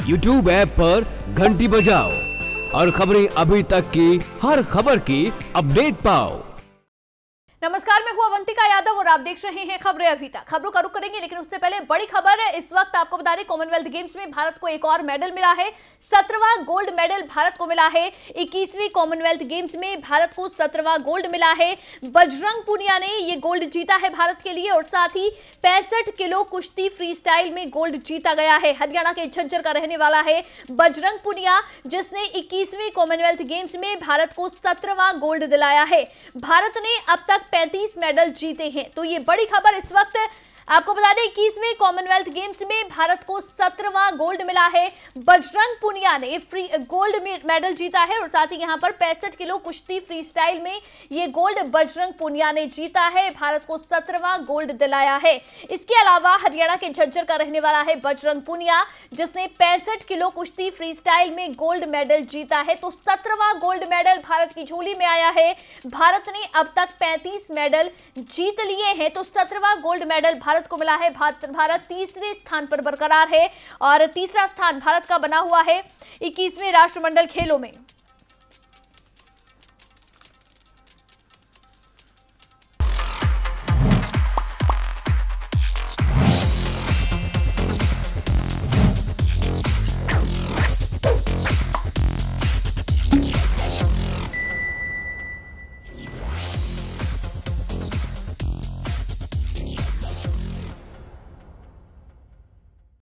YouTube app पर घंटी बजाओ और खबरें अभी तक की हर खबर की अपडेट पाओ। नमस्कार, मैं हूं अवंतिका यादव और आप देख रहे हैं खबरें अभी तक। खबरों का रुख करेंगे, लेकिन उससे पहले बड़ी खबर है। इस वक्त आपको बता दें, कॉमनवेल्थ गेम्स में भारत को एक और मेडल मिला है। 17वां गोल्ड मेडल भारत को मिला है। 21वीं कॉमनवेल्थ गेम्स में भारत को 17वां गोल्ड मिला है। बजरंग पुनिया ने ये गोल्ड जीता है भारत के लिए और साथ ही 65 किलो कुश्ती फ्री स्टाइल में गोल्ड जीता गया है। हरियाणा के झज्जर का रहने वाला है बजरंग पुनिया, जिसने 21वीं कॉमनवेल्थ गेम्स में भारत को 17वां गोल्ड दिलाया है। भारत ने अब तक 35 मेडल जीते हैं। तो ये बड़ी खबर इस वक्त आपको बता दें, 21वें कॉमनवेल्थ गेम्स में भारत को 17वां गोल्ड मिला है। बजरंग पुनिया ने गोल्ड मेडल जीता है और साथ ही यहां पर 65 किलो कुश्ती फ्री स्टाइल में ये गोल्ड बजरंग पुनिया ने जीता है। भारत को 17वां गोल्ड दिलाया है। इसके अलावा हरियाणा के झज्जर का रहने वाला है बजरंग पुनिया, जिसने 65 किलो कुश्ती फ्री स्टाइल में गोल्ड मेडल जीता है। तो 17वां गोल्ड मेडल भारत की झोली में आया है। भारत ने अब तक 35 मेडल जीत लिए हैं। तो 17वां गोल्ड मेडल भारत को मिला है। भारत तीसरे स्थान पर बरकरार है और तीसरा स्थान भारत का बना हुआ है 21वें राष्ट्रमंडल खेलों में।